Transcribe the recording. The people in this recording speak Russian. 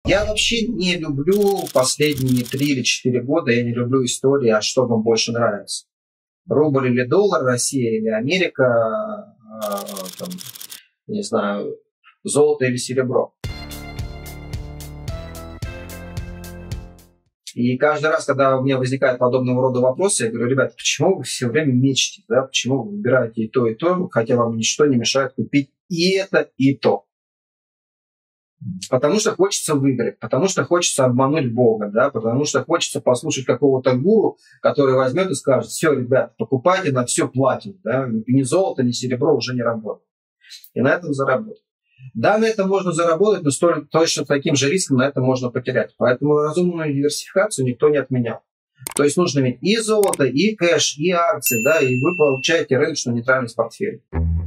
Я вообще не люблю последние 3 или 4 года, я не люблю истории, а что вам больше нравится. Рубль или доллар, Россия или Америка, там, не знаю, золото или серебро. И каждый раз, когда у меня возникают подобного рода вопросы, я говорю: ребята, почему вы все время мечтаете, да? Почему вы выбираете и то, хотя вам ничто не мешает купить и это, и то? Потому что хочется выиграть, потому что хочется обмануть Бога, да? Потому что хочется послушать какого-то гуру, который возьмет и скажет: все, ребята, покупайте, на все платим, да? Ни золото, ни серебро уже не работает. И на этом заработать. Да, на этом можно заработать, но точно таким же риском на этом можно потерять. Поэтому разумную диверсификацию никто не отменял. То есть нужно иметь и золото, и кэш, и акции, да, и вы получаете рыночную нейтральность портфеля.